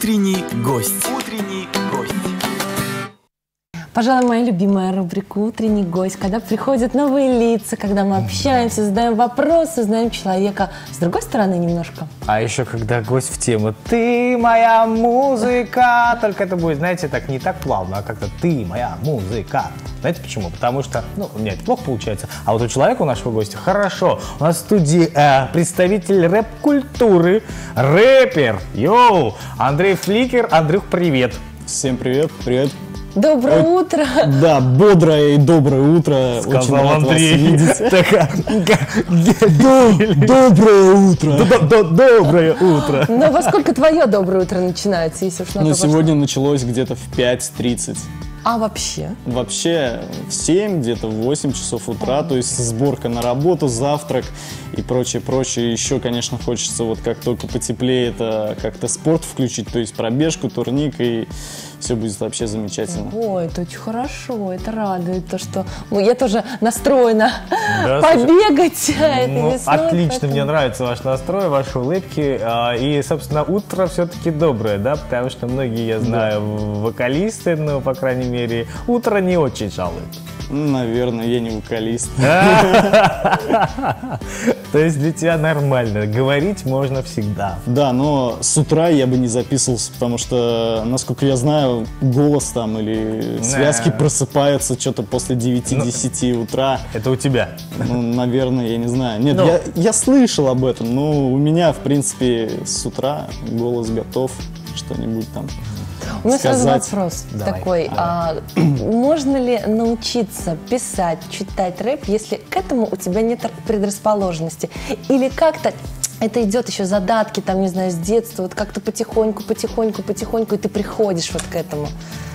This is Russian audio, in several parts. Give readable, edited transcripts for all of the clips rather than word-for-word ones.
Утренний гость. Утренний гость. Пожалуй, моя любимая рубрика «Утренний гость», когда приходят новые лица, когда мы общаемся, задаем вопросы, знаем человека с другой стороны немножко. А еще когда гость в тему «Ты моя музыка», только это будет, знаете, так не так плавно, а как-то «Ты моя музыка». Знаете почему? Потому что, у меня это плохо получается, а вот у человека, у нашего гостя, хорошо. У нас в студии представитель рэп-культуры, рэпер, йоу, Андрей Фликер. Андрюх, привет. Всем привет, привет. Доброе утро! Да, бодрое и доброе утро. Сказал очень рад Андрей. вас видеть. Доброе утро. Доброе утро. Но во сколько твое доброе утро начинается, если уж на то пошло? Сегодня началось где-то в 5:30. А вообще? Вообще в 7, где-то в 8 часов утра, то есть сборка на работу, завтрак и прочее, прочее. Еще, конечно, хочется вот как только потеплее это как-то спорт включить, то есть пробежку, турник, и все будет вообще замечательно. Ой, это очень хорошо, это радует, то, что я тоже настроена Да, побегать этой весной. Отлично, поэтому... мне нравится ваш настрой, ваши улыбки. И, собственно, утро все-таки доброе, да, потому что многие, я знаю, вокалисты, по крайней мере, утро не очень жалуют. Наверное, я не вокалист. То есть для тебя нормально, говорить можно всегда. Да, но с утра я бы не записывался, потому что, насколько я знаю, голос там или связки просыпаются что-то после 9-10 утра. Это у тебя. Наверное, я не знаю. Нет, я слышал об этом, но у меня, в принципе, с утра голос готов, что-нибудь там У меня сразу сказать. вопрос Давай. такой. Можно ли научиться писать, читать рэп, если к этому у тебя нет предрасположенности? Или как-то это идет еще задатки, там, не знаю, с детства, вот как-то потихоньку, и ты приходишь вот к этому?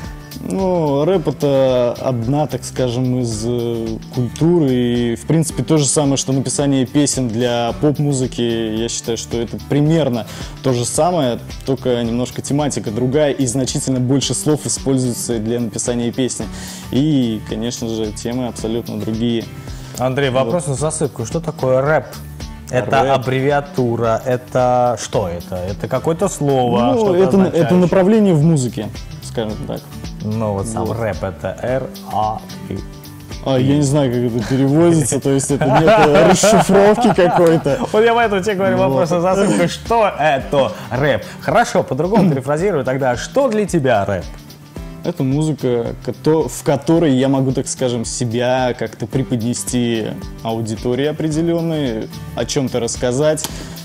Рэп — это одна, так скажем, из культуры. И, в принципе, то же самое, что написание песен для поп-музыки. Я считаю, что это примерно то же самое, только немножко тематика другая и значительно больше слов используется для написания песни. И, конечно же, темы абсолютно другие. Андрей, вопрос на засыпку. Что такое рэп? Это Рэп. Аббревиатура, это что это? Это какое-то слово? что-то Это означающее? направление в музыке, скажем так. Сам рэп это R-A-P. Я не знаю, как это переводится, то есть это нет расшифровки какой-то. Вот я поэтому тебе говорю вопрос на засыпку. Что это рэп? Хорошо, по-другому перефразирую тогда. Что для тебя рэп? Это музыка, в которой я могу, так скажем, себя как-то преподнести аудитории определенной, о чем-то рассказать,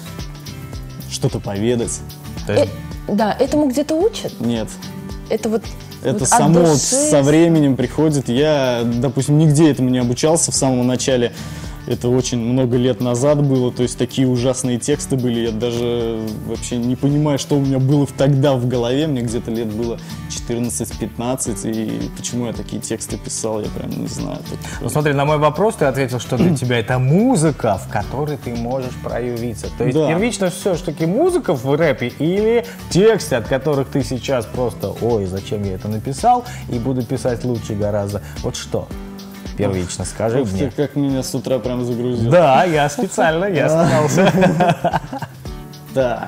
что-то поведать. Да, этому где-то учат? Нет. Это вот Это от само души? со временем приходит. Я, допустим, нигде этому не обучался в самом начале. Это очень много лет назад было, то есть такие ужасные тексты были. Я даже вообще не понимаю, что у меня было тогда в голове. Мне где-то лет было 14-15, и почему я такие тексты писал, я прям не знаю. Смотри, на мой вопрос ты ответил, что для тебя это музыка, в которой ты можешь проявиться. То есть первично все-таки музыка в рэпе или тексты, от которых ты сейчас просто «Ой, зачем я это написал?» и буду писать лучше гораздо. Вот что? Первично, скажи мне. Ты как меня с утра прям загрузил. Да, я специально, я старался. Да.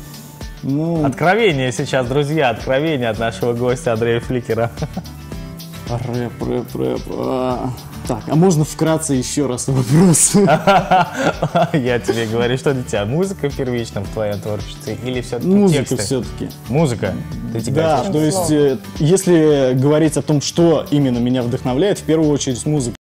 Откровение сейчас, друзья, откровение от нашего гостя Андрея Фликера. Рэп. Так, а можно вкратце еще раз вопрос? Я тебе говорю, что для тебя музыка первична в твоем творчестве или все-таки Музыка тексты? все-таки. Музыка? Ты тебе Да, то есть, если говорить о том, что именно меня вдохновляет, в первую очередь музыка.